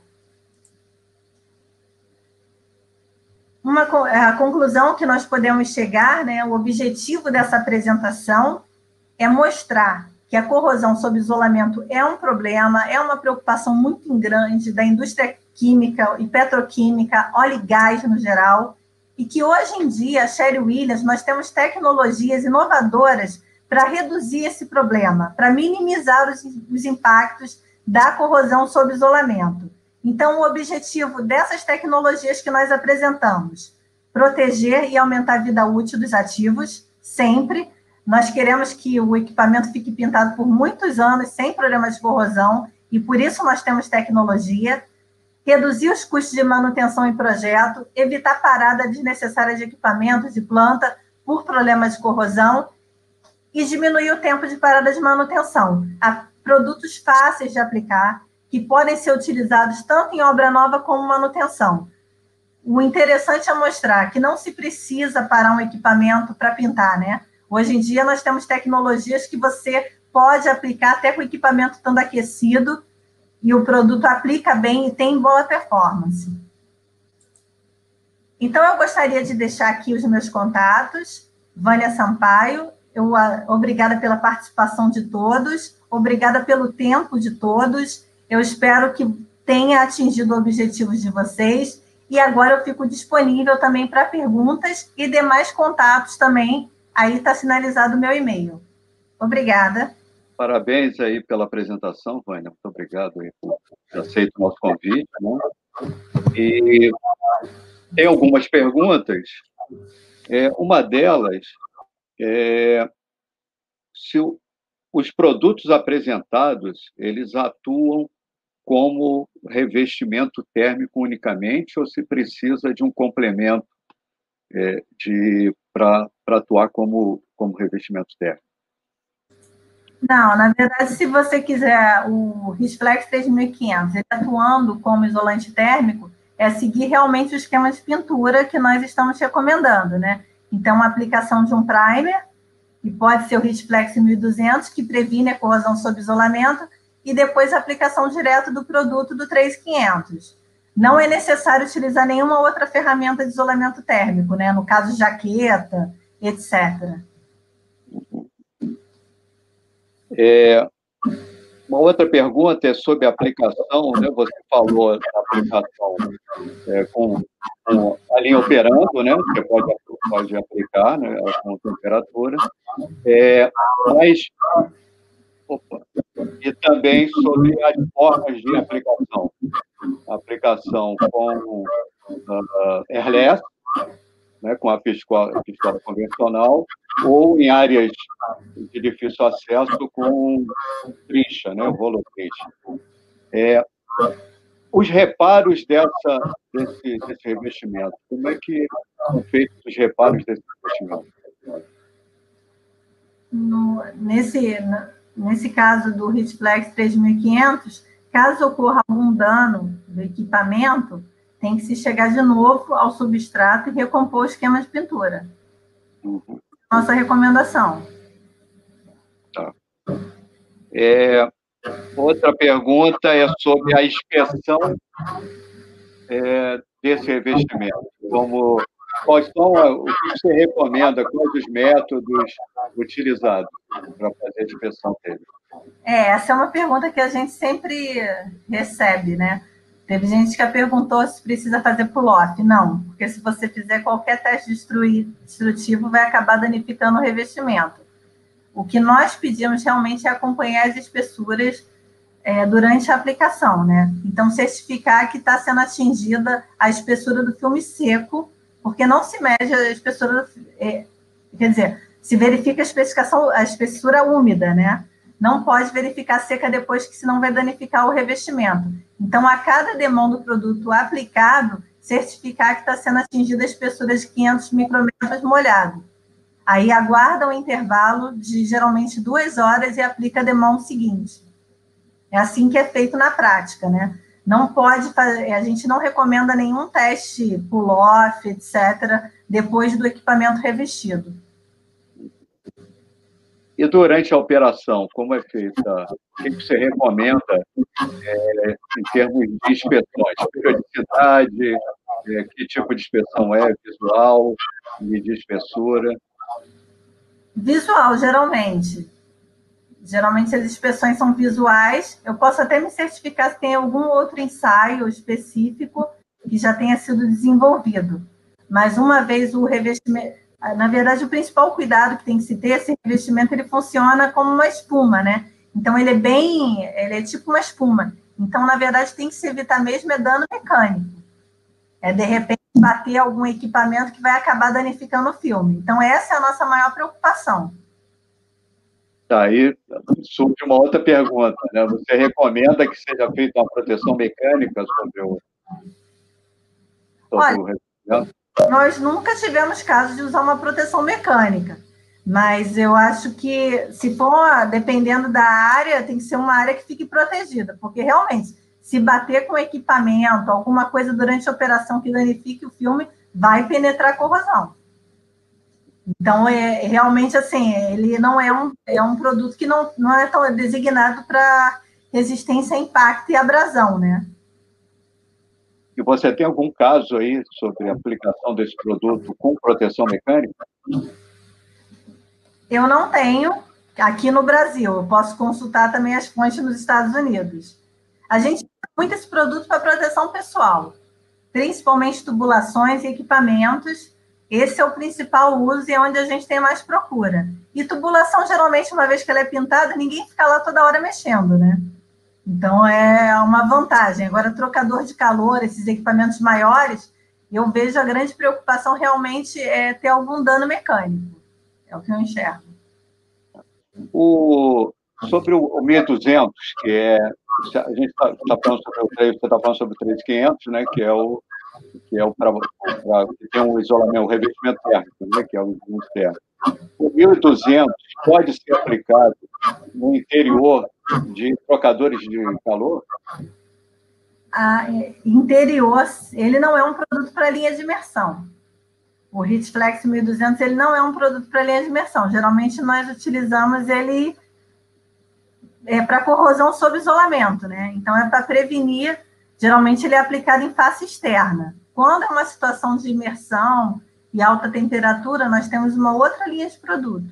[SPEAKER 2] A conclusão que nós podemos chegar, né, o objetivo dessa apresentação é mostrar que a corrosão sob isolamento é um problema, é uma preocupação muito grande da indústria química e petroquímica, óleo e gás no geral, e que hoje em dia, a Sherwin-Williams, nós temos tecnologias inovadoras para reduzir esse problema, para minimizar os impactos da corrosão sob isolamento. Então, o objetivo dessas tecnologias que nós apresentamos, proteger e aumentar a vida útil dos ativos, sempre. Nós queremos que o equipamento fique pintado por muitos anos, sem problemas de corrosão, e por isso nós temos tecnologia. Reduzir os custos de manutenção em projeto, evitar parada desnecessária de equipamentos e planta por problemas de corrosão e diminuir o tempo de parada de manutenção. Há produtos fáceis de aplicar, que podem ser utilizados tanto em obra nova como manutenção. O interessante é mostrar que não se precisa parar um equipamento para pintar, né? Hoje em dia nós temos tecnologias que você pode aplicar até com o equipamento estando aquecido, e o produto aplica bem e tem boa performance. Então, eu gostaria de deixar aqui os meus contatos. Vânia Sampaio, obrigada pela participação de todos, obrigada pelo tempo de todos. Eu espero que tenha atingido os objetivos de vocês. E agora eu fico disponível também para perguntas e demais contatos também. Aí está sinalizado o meu e-mail. Obrigada.
[SPEAKER 1] Parabéns aí pela apresentação, Vânia. Muito obrigado aí por ter aceito o nosso convite, né? E tem algumas perguntas. Uma delas é se os produtos apresentados, eles atuam como revestimento térmico unicamente ou se precisa de um complemento para atuar como revestimento térmico?
[SPEAKER 2] Não, na verdade, se você quiser o HeatFlex 3500, ele atuando como isolante térmico, é seguir realmente o esquema de pintura que nós estamos recomendando, né? Então, a aplicação de um primer, e pode ser o HeatFlex 1200, que previne a corrosão sob isolamento, e depois a aplicação direta do produto do 3500. Não é necessário utilizar nenhuma outra ferramenta de isolamento térmico, né? No caso, jaqueta, etc.
[SPEAKER 1] Uma outra pergunta é sobre a aplicação, né? Você falou da aplicação com a linha operando, né? Você pode aplicar, né? Com temperatura, mas e também sobre as formas de aplicação. Aplicação com airless, né? Com a pistola convencional, ou em áreas de difícil acesso com trincha, né, o rolo trincha. Os reparos desse revestimento, como é que são feitos os reparos desse revestimento?
[SPEAKER 2] Nesse caso do HeatFlex 3500, caso ocorra algum dano do equipamento, tem que se chegar de novo ao substrato e recompor o esquema de pintura.
[SPEAKER 1] Uhum.
[SPEAKER 2] Nossa recomendação.
[SPEAKER 1] Tá. Outra pergunta é sobre a inspeção desse revestimento. O que você recomenda? Quais os métodos utilizados para fazer a inspeção dele?
[SPEAKER 2] Essa é uma pergunta que a gente sempre recebe, né? Teve gente que perguntou se precisa fazer pull-off. Não, porque se você fizer qualquer teste destrutivo, vai acabar danificando o revestimento. O que nós pedimos realmente é acompanhar as espessuras durante a aplicação, né? Então, certificar que está sendo atingida a espessura do filme seco, porque não se mede a espessura quer dizer, se verifica a espessura úmida, né? Não pode verificar seca depois, que senão vai danificar o revestimento. Então, a cada demão do produto aplicado, certificar que está sendo atingida a espessura de 500 micrômetros molhado. Aí aguarda um intervalo de geralmente 2 horas e aplica a demão seguinte. É assim que é feito na prática, né? Não pode fazer, a gente não recomenda nenhum teste pull-off, etc., depois do equipamento revestido.
[SPEAKER 1] E durante a operação, como é feita? O que você recomenda em termos de inspeções? Periodicidade, que tipo de inspeção é? Visual, medir espessura?
[SPEAKER 2] Visual, geralmente. Geralmente as inspeções são visuais. Eu posso até me certificar se tem algum outro ensaio específico que já tenha sido desenvolvido. Mas uma vez o revestimento... Na verdade, o principal cuidado que tem que se ter, esse revestimento, ele funciona como uma espuma, né? Então, ele é tipo uma espuma. Então, na verdade, tem que se evitar mesmo dano mecânico. De repente, bater algum equipamento que vai acabar danificando o filme. Então, essa é a nossa maior preocupação.
[SPEAKER 1] Aí surge uma outra pergunta, né? Você recomenda que seja feita uma proteção mecânica sobre o revestimento?
[SPEAKER 2] Nós nunca tivemos caso de usar uma proteção mecânica, mas eu acho que, se for, dependendo da área, tem que ser uma área que fique protegida, porque realmente, se bater com equipamento, alguma coisa durante a operação que danifique o filme, vai penetrar corrosão. Então, realmente, assim, ele não é um produto que não é tão designado para resistência a impacto e abrasão, né?
[SPEAKER 1] E você tem algum caso aí sobre a aplicação desse produto com proteção mecânica?
[SPEAKER 2] Eu não tenho aqui no Brasil. Eu posso consultar também as fontes nos Estados Unidos. A gente usa muito esse produto para proteção pessoal, principalmente tubulações e equipamentos. Esse é o principal uso e é onde a gente tem mais procura. E tubulação, geralmente, uma vez que ela é pintada, ninguém fica lá toda hora mexendo, né? Então, é uma vantagem. Agora, trocador de calor, esses equipamentos maiores, eu vejo a grande preocupação realmente é ter algum dano mecânico. É o que eu enxergo.
[SPEAKER 1] Sobre o 1200, que é... A gente está falando sobre o 3, você está falando sobre o 3500, né? Que tem um isolamento, um revestimento térmico, né? Que é o isolamento térmico. O 1200 pode ser aplicado no interior de trocadores de calor?
[SPEAKER 2] Interior, ele não é um produto para linha de imersão. O HeatFlex 1200, ele não é um produto para linha de imersão. Geralmente, nós utilizamos ele para corrosão sob isolamento, né? Então, é para prevenir. Geralmente, ele é aplicado em face externa. Quando é uma situação de imersão e alta temperatura, nós temos uma outra linha de produto.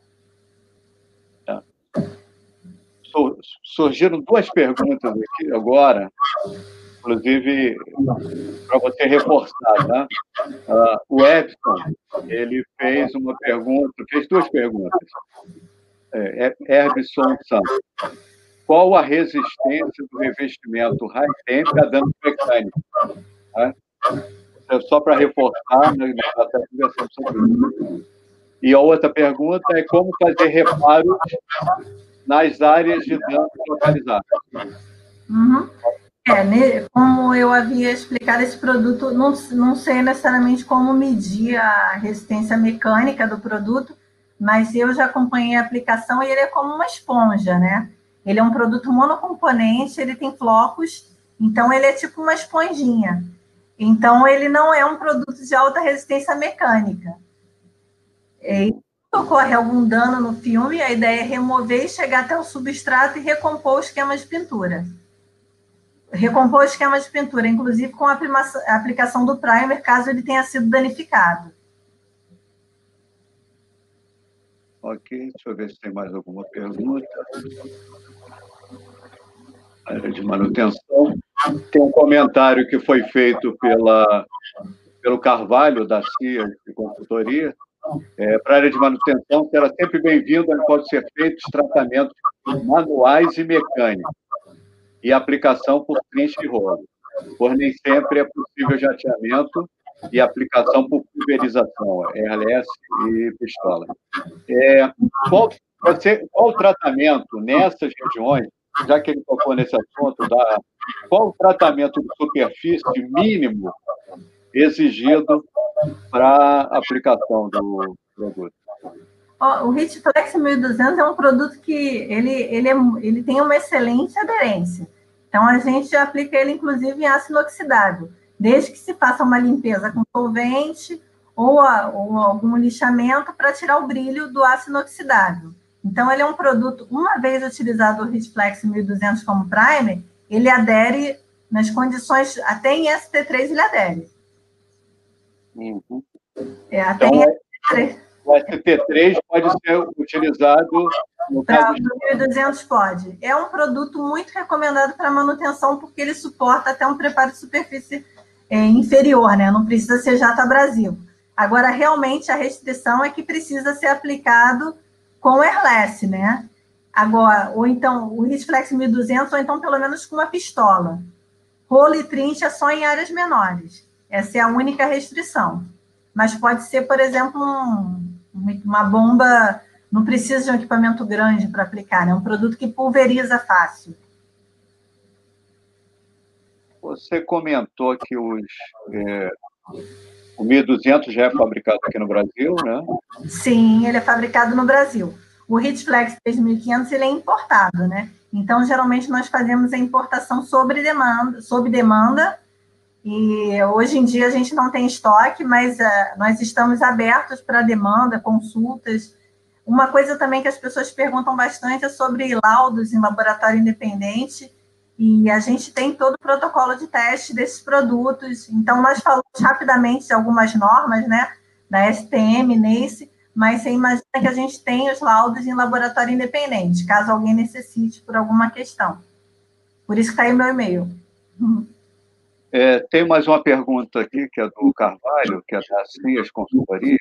[SPEAKER 1] Surgiram 2 perguntas aqui agora, inclusive para você reforçar, né? O Edson, ele fez 2 perguntas. Herbson Santos. Qual a resistência do revestimento high temp a dano mecânico? Né? Só para reforçar, né? Nós até conversamos sobre isso. E a outra pergunta é como fazer reparos nas áreas de dano localizadas.
[SPEAKER 2] Uhum. Como eu havia explicado, esse produto, não sei necessariamente como medir a resistência mecânica do produto, mas eu já acompanhei a aplicação e ele é como uma esponja, né? Ele é um produto monocomponente, ele tem flocos, então ele é tipo uma esponjinha. Então, ele não é um produto de alta resistência mecânica. Se ocorre algum dano no filme, a ideia é remover e chegar até o substrato e recompor o esquema de pintura. Recompor o esquema de pintura, inclusive com a aplicação do primer, caso ele tenha sido danificado.
[SPEAKER 1] Ok, deixa eu ver se tem mais alguma pergunta. Área de manutenção. Tem um comentário que foi feito pelo Carvalho, da CIA de Consultoria. Para a área de manutenção, será sempre bem-vindo, onde pode ser feitos tratamentos manuais e mecânicos e aplicação por trincha e rolo, pois nem sempre é possível jateamento e aplicação por pulverização, RLS e pistola. Qual o tratamento nessas regiões, já que ele tocou nesse assunto, qual o tratamento de superfície mínimo exigido para a aplicação do produto?
[SPEAKER 2] O HitFlex 1200 é um produto que ele tem uma excelente aderência. Então, a gente aplica ele, inclusive, em ácido inoxidável, desde que se faça uma limpeza com solvente ou algum lixamento para tirar o brilho do ácido inoxidável. Então, ele é um produto, uma vez utilizado o HitFlex 1200 como primer, ele adere nas condições, até em ST3 ele adere.
[SPEAKER 1] Uhum.
[SPEAKER 2] Até então, em ST3.
[SPEAKER 1] O ST3 pode ser utilizado no caso de...
[SPEAKER 2] 1200 pode. É um produto muito recomendado para manutenção, porque ele suporta até um preparo de superfície inferior, né? Não precisa ser jato abrasivo. Agora, realmente, a restrição é que precisa ser aplicado com airless, né? Agora, ou então, o HitFlex 1200, ou então, pelo menos, com uma pistola. Rolo e trincha só em áreas menores. Essa é a única restrição. Mas pode ser, por exemplo, uma bomba, não precisa de um equipamento grande para aplicar, né? É um produto que pulveriza fácil.
[SPEAKER 1] Você comentou que o 1200 já é fabricado aqui no Brasil, né?
[SPEAKER 2] Sim, ele é fabricado no Brasil. O HitFlex 3500 ele é importado, né? Então, geralmente, nós fazemos a importação sob demanda, e hoje em dia a gente não tem estoque, mas nós estamos abertos para demanda, consultas. Uma coisa também que as pessoas perguntam bastante é sobre laudos em laboratório independente, e a gente tem todo o protocolo de teste desses produtos. Então, nós falamos rapidamente de algumas normas, né, da STM, NACE, mas você imagina que a gente tem os laudos em laboratório independente, caso alguém necessite por alguma questão. Por isso que está aí o meu e-mail.
[SPEAKER 1] Tem mais uma pergunta aqui, que é do Carvalho, que é da CIAS Consultoria.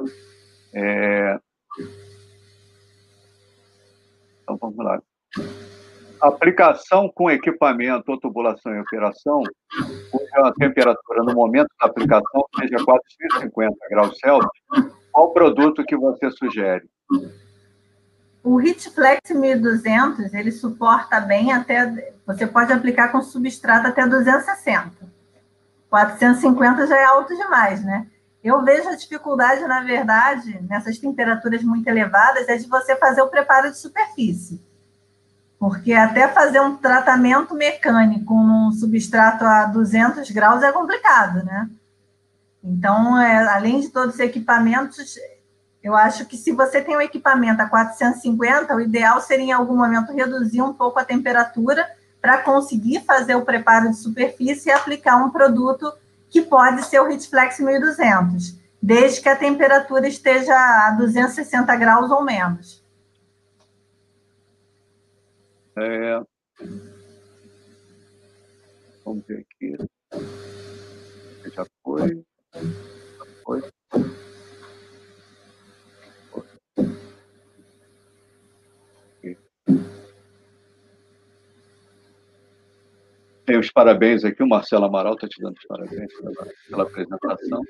[SPEAKER 1] Então, vamos lá. Aplicação com equipamento ou tubulação em operação, cuja temperatura no momento da aplicação seja 450 graus Celsius, qual produto que você sugere?
[SPEAKER 2] O HitFlex 1200, ele suporta bem até... Você pode aplicar com substrato até 260. 450 já é alto demais, né? Eu vejo a dificuldade, na verdade, nessas temperaturas muito elevadas, é de você fazer o preparo de superfície. Porque até fazer um tratamento mecânico num substrato a 200 graus é complicado, né? Então, além de todos os equipamentos, eu acho que se você tem um equipamento a 450, o ideal seria, em algum momento, reduzir um pouco a temperatura para conseguir fazer o preparo de superfície e aplicar um produto que pode ser o HitFlex 1200, desde que a temperatura esteja a 260 graus ou menos.
[SPEAKER 1] Vamos ver aqui. Já foi. Tem os parabéns aqui, o Marcelo Amaral está te dando os parabéns pela apresentação.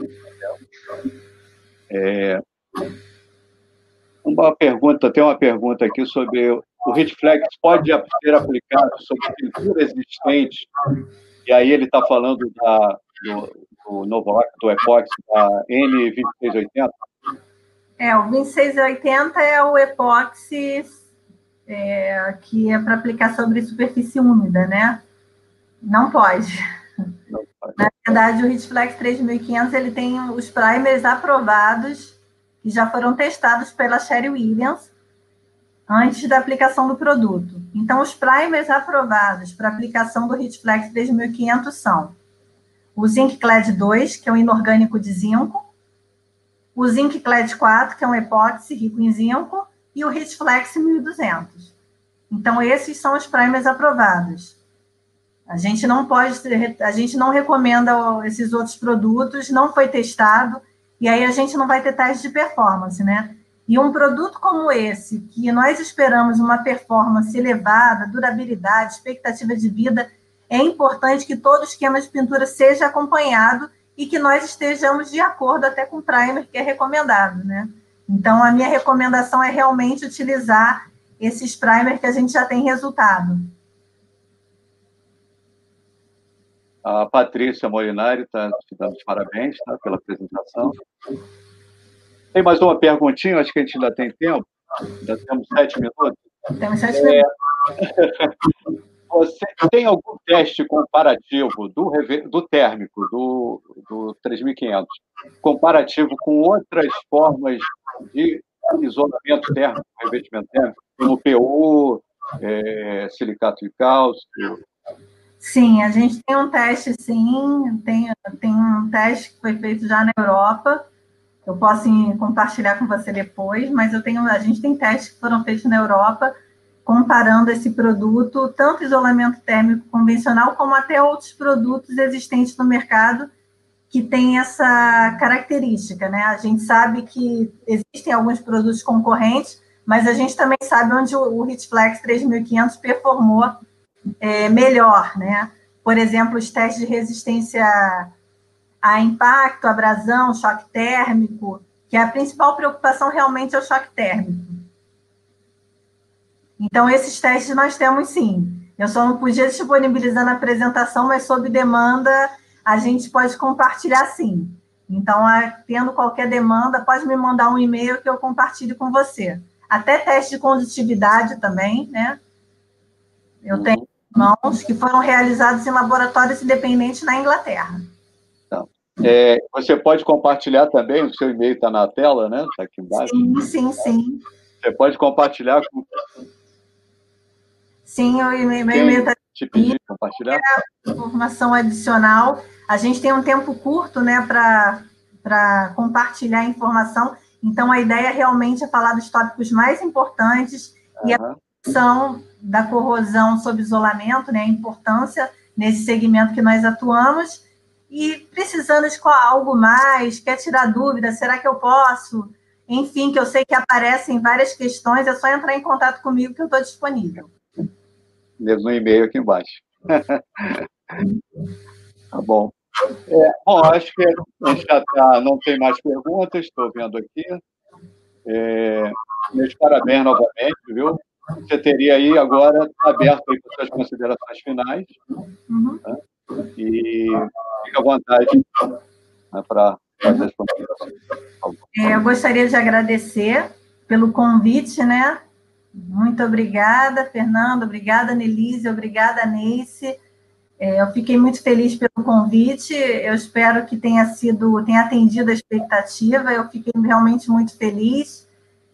[SPEAKER 1] Tem uma pergunta aqui sobre o HitFlex pode ser aplicado sobre pintura existente, e aí ele está falando do Novolac, do epóxi, da N2680?
[SPEAKER 2] O 2680 é o epóxi que é para aplicar sobre superfície úmida, né? Não pode. Na verdade, o HitFlex 3500 ele tem os primers aprovados, que já foram testados pela Sherry Williams, antes da aplicação do produto. Então, os primers aprovados para aplicação do HitFlex 3500 são o ZincClad 2, que é um inorgânico de zinco, o ZincClad 4, que é um epóxi rico em zinco, e o HitFlex 1200. Então, esses são os primers aprovados. A gente não recomenda esses outros produtos, não foi testado, e aí a gente não vai ter teste de performance, né? E um produto como esse, que nós esperamos uma performance elevada, durabilidade, expectativa de vida, é importante que todo esquema de pintura seja acompanhado e que nós estejamos de acordo até com o primer que é recomendado, né? Então, a minha recomendação é realmente utilizar esses primers que a gente já tem resultado.
[SPEAKER 1] A Patrícia Molinari está te dando os parabéns, tá, pela apresentação. Tem mais uma perguntinha, acho que a gente ainda tem tempo. Ainda temos 7 minutos.
[SPEAKER 2] Temos 7 minutos.
[SPEAKER 1] Você tem algum teste comparativo do térmico, do 3500, comparativo com outras formas de isolamento térmico, revestimento térmico, como PU, silicato de cálcio?
[SPEAKER 2] Sim, a gente tem um teste, sim, tem um teste que foi feito já na Europa. Eu posso compartilhar com você depois, mas a gente tem testes que foram feitos na Europa, comparando esse produto, tanto isolamento térmico convencional, como até outros produtos existentes no mercado que têm essa característica, né? A gente sabe que existem alguns produtos concorrentes, mas a gente também sabe onde o HeatFlex 3500 performou melhor, né? Por exemplo, os testes de resistência a impacto, abrasão, choque térmico, que a principal preocupação realmente é o choque térmico. Então, esses testes nós temos sim. Eu só não podia disponibilizar na apresentação, mas sob demanda a gente pode compartilhar sim. Então, tendo qualquer demanda, pode me mandar um e-mail que eu compartilho com você. Até teste de condutividade também, né? Eu tenho irmãos que foram realizados em laboratórios independentes na Inglaterra.
[SPEAKER 1] Tá. Você pode compartilhar também, o seu e-mail está na tela, né? Está aqui embaixo.
[SPEAKER 2] Sim.
[SPEAKER 1] Você pode compartilhar com...
[SPEAKER 2] Sim, o e-mail está
[SPEAKER 1] te pedir compartilhar.
[SPEAKER 2] Informação adicional. A gente tem um tempo curto, né, para compartilhar a informação. Então, a ideia realmente é falar dos tópicos mais importantes e a questão da corrosão sob isolamento, né, a importância nesse segmento que nós atuamos. E precisando de algo mais, quer tirar dúvida, será que eu posso? Enfim, que eu sei que aparecem várias questões, é só entrar em contato comigo que eu estou disponível.
[SPEAKER 1] Mesmo no e-mail aqui embaixo. Tá bom. Bom, acho que a gente já não tem mais perguntas, estou vendo aqui. Meus parabéns novamente, viu? Você teria aí agora aberto aí para suas considerações finais. Né? E fique à vontade, né, para fazer as considerações.
[SPEAKER 2] Eu gostaria de agradecer pelo convite, né? Muito obrigada, Fernando, obrigada, Nelise, obrigada, Neice. Eu fiquei muito feliz pelo convite, eu espero que tenha atendido a expectativa, eu fiquei realmente muito feliz.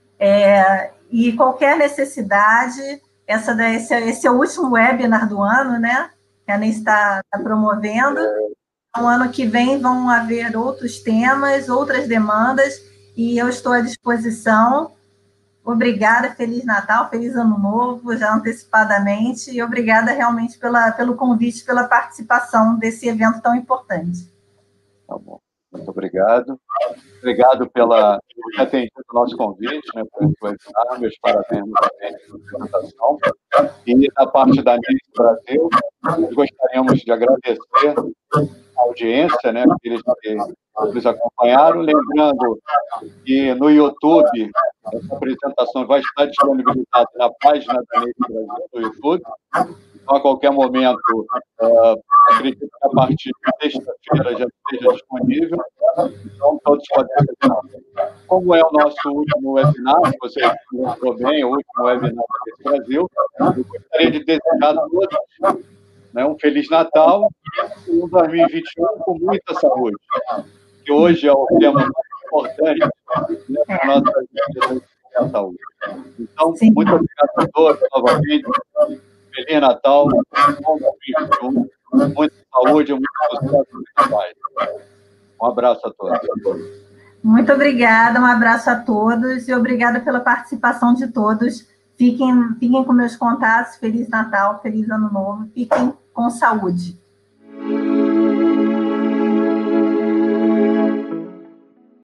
[SPEAKER 2] E qualquer necessidade, esse é o último webinar do ano, né? Que a Neice está promovendo. No ano que vem vão haver outros temas, outras demandas, e eu estou à disposição. Obrigada, Feliz Natal, Feliz Ano Novo, já antecipadamente, e obrigada realmente pelo convite, pela participação desse evento tão importante.
[SPEAKER 1] Tá bom, muito obrigado. Obrigado por ter atendido o nosso convite, né, por webinar, meus parabéns novamente pela apresentação. E da parte da Nice Brasil, nós gostaríamos de agradecer a audiência, né, aqueles que nos acompanharam, lembrando que no YouTube essa apresentação vai estar disponibilizada na página da Nice Brasil no YouTube. Então, a qualquer momento, acredito que a partir de sexta-feira já esteja disponível. Então, todos podem acessar. Como é o nosso último webinar, você lembrou bem, o último webinar da Nice Brasil, eu gostaria de desejar a todos, né, um Feliz Natal e um 2021 com muita saúde, que hoje é o tema mais importante, né, para a nossa vida da saúde. Então, muito obrigado a todos novamente. Feliz Natal, bom 2021, muita saúde, muito sucesso no trabalho. Um abraço a todos.
[SPEAKER 2] Muito obrigada, um abraço a todos e obrigada pela participação de todos. Fiquem com meus contatos. Feliz Natal, feliz Ano Novo. Fiquem com saúde.